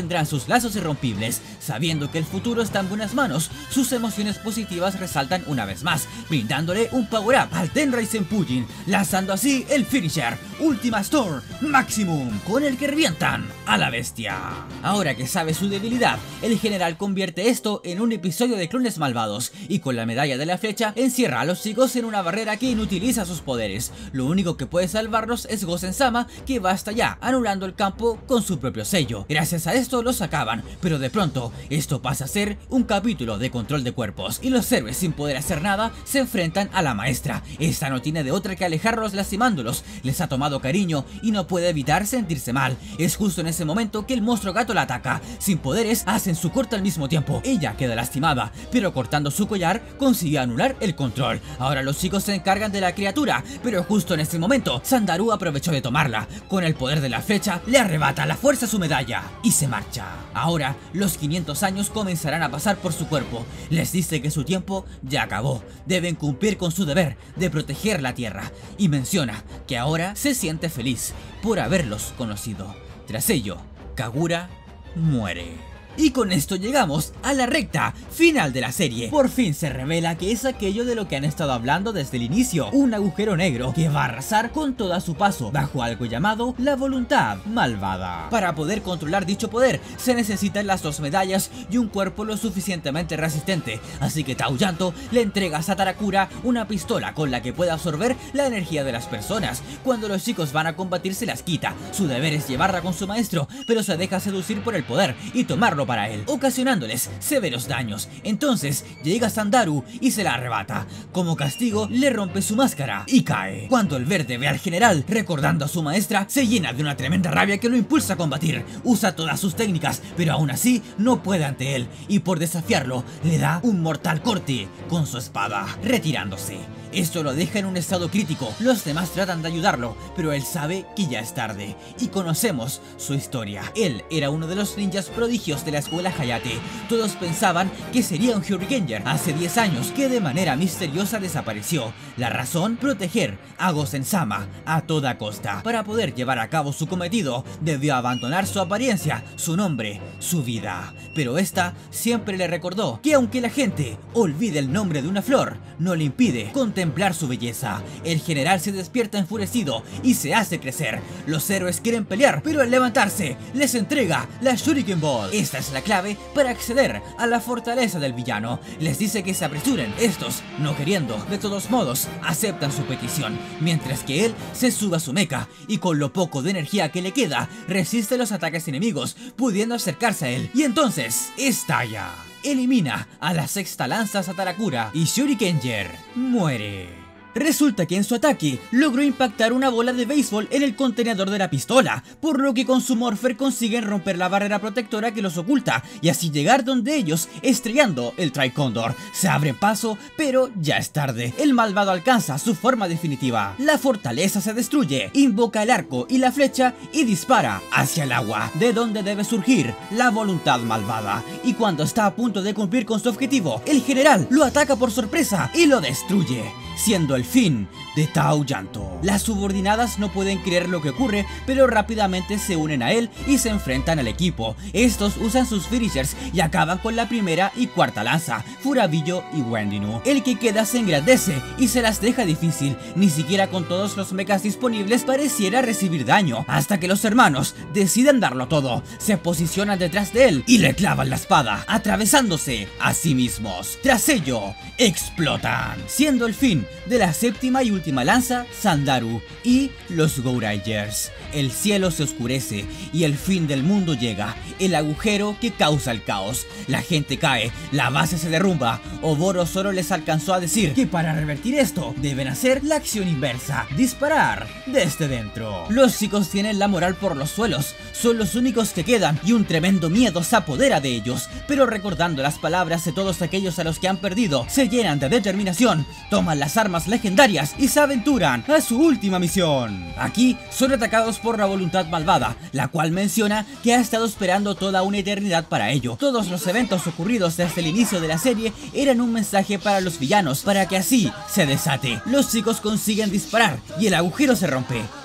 mantendrán sus lazos irrompibles. Sabiendo que el futuro está en buenas manos, sus emociones positivas resaltan una vez más, brindándole un power up al Tenrai Senpujin, lanzando así el finisher Ultima Storm Maximum, con el que revientan a la bestia. Ahora que sabe su debilidad, el general convierte esto en un episodio de Clones Malvados, y con la medalla de la flecha encierra a los chicos en una barrera que inutiliza sus poderes. Lo único que puede salvarlos es Gozen-sama, que va hasta allá, anulando el campo con su propio sello. Gracias a esto los acaban, pero de pronto esto pasa a ser un capítulo de control de cuerpos, y los héroes, sin poder hacer nada, se enfrentan a la maestra. Esta no tiene de otra que alejarlos lastimándolos, les ha tomado cariño y no puede evitar sentirse mal. Es justo en ese momento que el monstruo gato la ataca. Sin poderes, hacen su corte al mismo tiempo. Ella queda lastimada, pero cortando su collar consigue anular el control. Ahora los chicos se encargan de la criatura, pero justo en ese momento Sandaru aprovechó de tomarla. Con el poder de la flecha le arrebata la fuerza a su medalla y se marcha. Ahora los quinientos años comenzarán a pasar por su cuerpo. Les dice que su tiempo ya acabó. Deben cumplir con su deber de proteger la tierra, y menciona que ahora se siente feliz por haberlos conocido. Tras ello, Kagura muere. Y con esto llegamos a la recta final de la serie. Por fin se revela que es aquello de lo que han estado hablando desde el inicio: un agujero negro que va a arrasar con todo a su paso, bajo algo llamado la voluntad malvada. Para poder controlar dicho poder, se necesitan las dos medallas y un cuerpo lo suficientemente resistente, así que Tao Yanto le entrega a Satarakura una pistola con la que puede absorber la energía de las personas. Cuando los chicos van a combatir se las quita. Su deber es llevarla con su maestro, pero se deja seducir por el poder y tomarlo para él, ocasionándoles severos daños. Entonces llega Sandaru y se la arrebata. Como castigo le rompe su máscara y cae. Cuando el verde ve al general recordando a su maestra, se llena de una tremenda rabia que lo impulsa a combatir. Usa todas sus técnicas, pero aún así no puede ante él, y por desafiarlo le da un mortal corte con su espada, retirándose. Esto lo deja en un estado crítico. Los demás tratan de ayudarlo, pero él sabe que ya es tarde, y conocemos su historia. Él era uno de los ninjas prodigios de la escuela Hayate. Todos pensaban que sería un Hyurikenger hace diez años, que de manera misteriosa desapareció. La razón: proteger a Gozen-sama a toda costa. Para poder llevar a cabo su cometido, debió abandonar su apariencia, su nombre, su vida. Pero esta siempre le recordó que aunque la gente olvide el nombre de una flor, no le impide contemplar su belleza. El general se despierta enfurecido y se hace crecer. Los héroes quieren pelear, pero al levantarse les entrega la Shuriken Ball. Esta es la clave para acceder a la fortaleza del villano. Les dice que se apresuren. Estos, no queriendo, de todos modos, aceptan su petición, mientras que él se sube a su mecha y con lo poco de energía que le queda, resiste los ataques enemigos, pudiendo acercarse a él. Y entonces estalla. Elimina a la sexta lanza Satarakura y Shurikenger muere. Resulta que en su ataque logró impactar una bola de béisbol en el contenedor de la pistola, por lo que con su Morpher consiguen romper la barrera protectora que los oculta y así llegar donde ellos, estrellando el Tricondor. Se abre paso, pero ya es tarde. El malvado alcanza su forma definitiva. La fortaleza se destruye, invoca el arco y la flecha y dispara hacia el agua, de donde debe surgir la voluntad malvada. Y cuando está a punto de cumplir con su objetivo, el general lo ataca por sorpresa y lo destruye, siendo el fin de Tao Yanto. Las subordinadas no pueden creer lo que ocurre, pero rápidamente se unen a él y se enfrentan al equipo. Estos usan sus finishers y acaban con la primera y cuarta lanza, Furabillo y Wendinu. El que queda se engrandece y se las deja difícil. Ni siquiera con todos los mechas disponibles pareciera recibir daño, hasta que los hermanos deciden darlo todo. Se posicionan detrás de él y le clavan la espada, atravesándose a sí mismos. Tras ello, explotan, siendo el fin de la séptima y última lanza Sandaru y los Gouraigers. El cielo se oscurece y el fin del mundo llega, el agujero que causa el caos. La gente cae, la base se derrumba. Oboro solo les alcanzó a decir que para revertir esto deben hacer la acción inversa: disparar desde dentro. Los chicos tienen la moral por los suelos, son los únicos que quedan y un tremendo miedo se apodera de ellos, pero recordando las palabras de todos aquellos a los que han perdido, se llenan de determinación, toman las armas legendarias y se aventuran a su última misión. Aquí son atacados por la voluntad malvada, la cual menciona que ha estado esperando toda una eternidad para ello. Todos los eventos ocurridos desde el inicio de la serie eran un mensaje para los villanos, para que así se desate. Los chicos consiguen disparar y el agujero se rompe.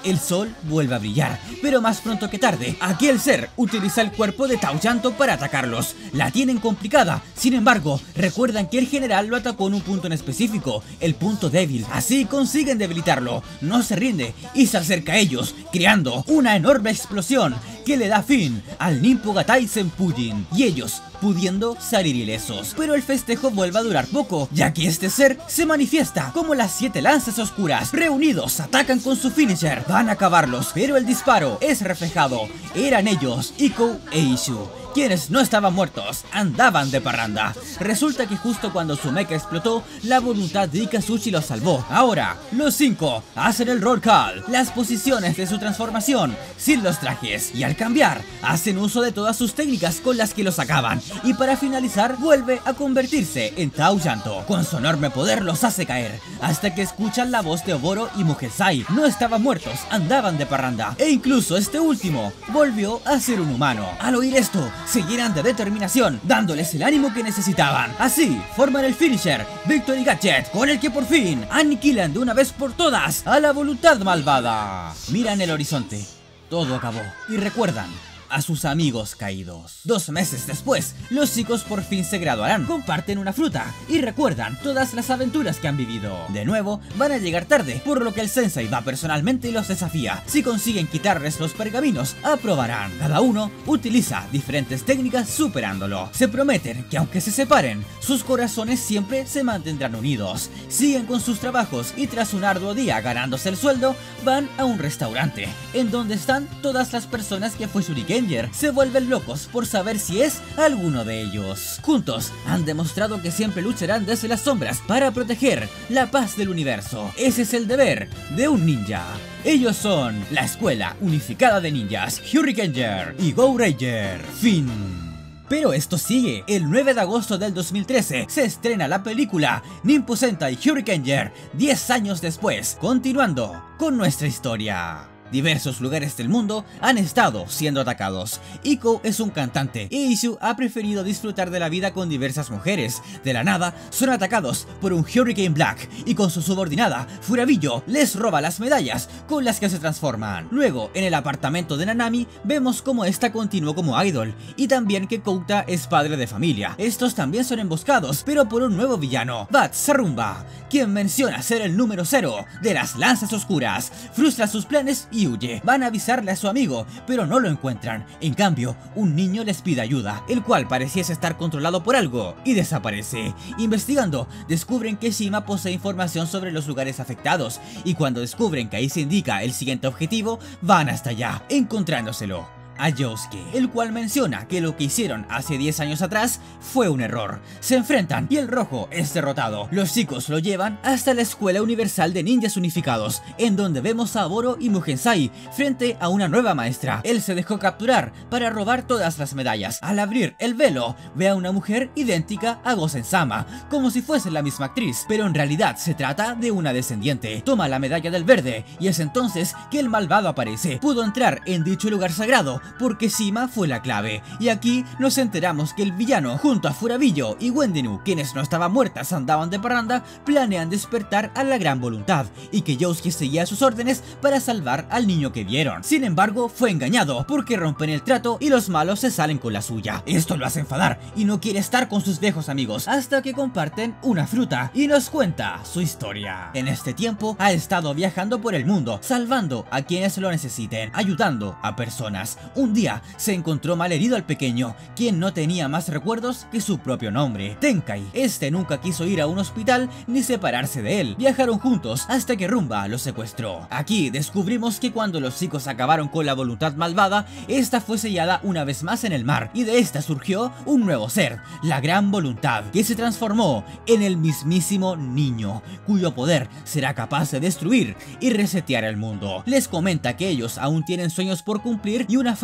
el sol vuelve a brillar, pero más pronto que tarde, aquel ser utiliza el cuerpo de Tao Yanto para atacarlos. La tienen complicada, sin embargo, recuerdan que el general lo atacó en un punto en específico, el punto débil, así consiguen debilitarlo, no se rinde y se acerca a ellos, creando una enorme explosión que le da fin al Ninpo Gatai Senpujin, y ellos pudiendo salir ilesos. Pero el festejo vuelve a durar poco, ya que este ser se manifiesta como las siete lanzas oscuras. Reunidos atacan con su finisher, van a acabarlos, pero el disparo es reflejado. Eran ellos, Ikou e Ishu, quienes no estaban muertos, andaban de parranda. Resulta que justo cuando su mecha explotó, la voluntad de Ikazuchi los salvó. Ahora, los cinco hacen el roll call, las posiciones de su transformación, sin los trajes, y al cambiar, hacen uso de todas sus técnicas con las que los acaban. Y para finalizar, vuelve a convertirse en Tao Yanto. Con su enorme poder los hace caer, hasta que escuchan la voz de Oboro y Mugensai. No estaban muertos, andaban de parranda, e incluso este último volvió a ser un humano. Al oír esto, se llenan de determinación, dándoles el ánimo que necesitaban. Así, forman el finisher Victory Gadget, con el que por fin aniquilan de una vez por todas a la voluntad malvada. Miran el horizonte, todo acabó, y recuerdan a sus amigos caídos. Dos meses después, los chicos por fin se graduarán, comparten una fruta y recuerdan todas las aventuras que han vivido. De nuevo, van a llegar tarde, por lo que el sensei va personalmente y los desafía. Si consiguen quitarles los pergaminos, aprobarán. Cada uno utiliza diferentes técnicas superándolo. Se prometen que aunque se separen, sus corazones siempre se mantendrán unidos. Siguen con sus trabajos y tras un arduo día ganándose el sueldo, van a un restaurante, en donde están todas las personas que fue Shuriken. Se vuelven locos por saber si es alguno de ellos. Juntos han demostrado que siempre lucharán desde las sombras para proteger la paz del universo. Ese es el deber de un ninja. Ellos son la Escuela Unificada de Ninjas Hyurikenger y Go Ranger. Fin. Pero esto sigue. El nueve de agosto del dos mil trece se estrena la película Ninpo Sentai Hyurikenger, diez años después, continuando con nuestra historia. Diversos lugares del mundo han estado siendo atacados. Ikou es un cantante y Ishu ha preferido disfrutar de la vida con diversas mujeres. De la nada, son atacados por un Hurricane Black y con su subordinada, Furabillo, les roba las medallas con las que se transforman. Luego, en el apartamento de Nanami, vemos cómo esta continuó como idol y también que Kouta es padre de familia. Estos también son emboscados, pero por un nuevo villano, Bat Sarumba, quien menciona ser el número cero de las lanzas oscuras. Frustra sus planes y huye. Van a avisarle a su amigo, pero no lo encuentran. En cambio, un niño les pide ayuda, el cual pareciese estar controlado por algo, y desaparece. Investigando, descubren que Shima posee información sobre los lugares afectados, y cuando descubren que ahí se indica el siguiente objetivo, van hasta allá, encontrándoselo a Yosuke, el cual menciona que lo que hicieron hace diez años atrás fue un error. Se enfrentan y el rojo es derrotado. Los chicos lo llevan hasta la Escuela Universal de Ninjas Unificados, en donde vemos a Oboro y Mugensai frente a una nueva maestra. Él se dejó capturar para robar todas las medallas. Al abrir el velo, ve a una mujer idéntica a Gosen-sama, como si fuese la misma actriz, pero en realidad se trata de una descendiente. Toma la medalla del verde y es entonces que el malvado aparece. Pudo entrar en dicho lugar sagrado porque Shima fue la clave, y aquí nos enteramos que el villano, junto a Furabillo y Wendenu, quienes no estaban muertas andaban de parranda, planean despertar a la gran voluntad, y que Yosuke seguía sus órdenes para salvar al niño que vieron. Sin embargo, fue engañado, porque rompen el trato y los malos se salen con la suya. Esto lo hace enfadar, y no quiere estar con sus viejos amigos, hasta que comparten una fruta, y nos cuenta su historia. En este tiempo, ha estado viajando por el mundo, salvando a quienes lo necesiten, ayudando a personas. Un día se encontró malherido al pequeño, quien no tenía más recuerdos que su propio nombre, Tenkai. Este nunca quiso ir a un hospital ni separarse de él. Viajaron juntos hasta que Rumba lo secuestró. Aquí descubrimos que cuando los chicos acabaron con la voluntad malvada, esta fue sellada una vez más en el mar, y de esta surgió un nuevo ser, la gran voluntad, que se transformó en el mismísimo niño, cuyo poder será capaz de destruir y resetear el mundo. Les comenta que ellos aún tienen sueños por cumplir y una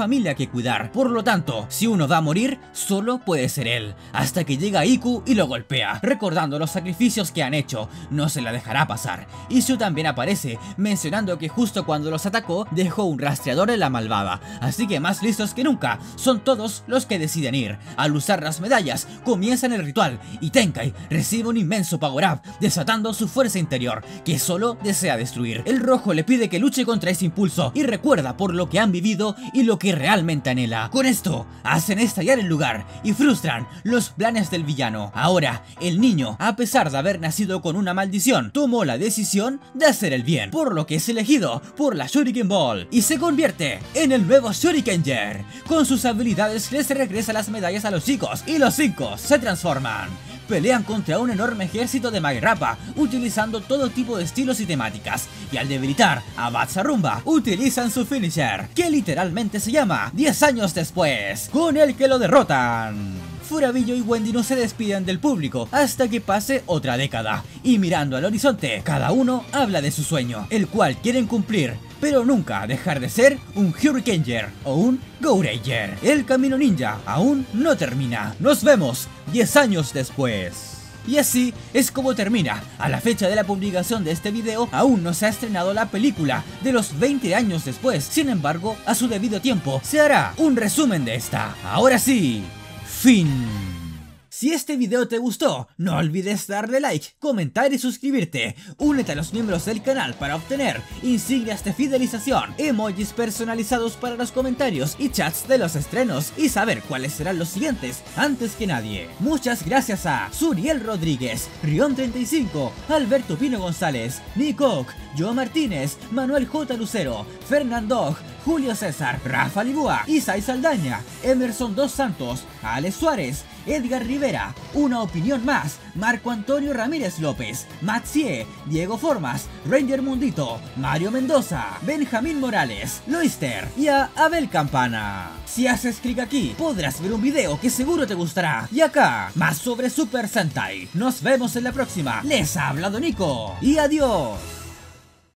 familia que cuidar. Por lo tanto, si uno va a morir, solo puede ser él. Hasta que llega Iku y lo golpea, recordando los sacrificios que han hecho. No se la dejará pasar. Isu también aparece, mencionando que justo cuando los atacó, dejó un rastreador en la malvada. Así que más listos que nunca, son todos los que deciden ir. Al usar las medallas, comienzan el ritual y Tenkai recibe un inmenso power-up, desatando su fuerza interior, que solo desea destruir. El rojo le pide que luche contra ese impulso y recuerda por lo que han vivido y lo que realmente anhela. Con esto, hacen estallar el lugar y frustran los planes del villano. Ahora, el niño, a pesar de haber nacido con una maldición, tomó la decisión de hacer el bien, por lo que es elegido por la Shuriken Ball y se convierte en el nuevo Shurikenger. Con sus habilidades les regresa las medallas a los chicos y los cinco se transforman. Pelean contra un enorme ejército de Magrappa, utilizando todo tipo de estilos y temáticas, y al debilitar a Batsarumba, utilizan su finisher, que literalmente se llama diez años después, con el que lo derrotan. Furabillo y Wendy no se despiden del público hasta que pase otra década, y mirando al horizonte, cada uno habla de su sueño, el cual quieren cumplir, pero nunca dejar de ser un Hurricaneger o un Gouranger. El camino ninja aún no termina. Nos vemos diez años después. Y así es como termina. A la fecha de la publicación de este video, aún no se ha estrenado la película de los veinte años después. Sin embargo, a su debido tiempo, se hará un resumen de esta. Ahora sí, fin. Si este video te gustó, no olvides darle like, comentar y suscribirte. Únete a los miembros del canal para obtener insignias de fidelización, emojis personalizados para los comentarios y chats de los estrenos, y saber cuáles serán los siguientes antes que nadie. Muchas gracias a Suriel Rodríguez, Rion treinta y cinco, Alberto Pino González, Nikok, Joe Martínez, Manuel J. Lucero, Fernando, Julio César, Rafa Libúa, Isai Saldaña, Emerson Dos Santos, Alex Suárez, Edgar Rivera, Una Opinión Más, Marco Antonio Ramírez López, Matzie, Diego Formas, Ranger Mundito, Mario Mendoza, Benjamín Morales, Loister y a Abel Campana. Si haces clic aquí, podrás ver un video que seguro te gustará. Y acá, más sobre Super Sentai. Nos vemos en la próxima. Les ha hablado Nico y adiós.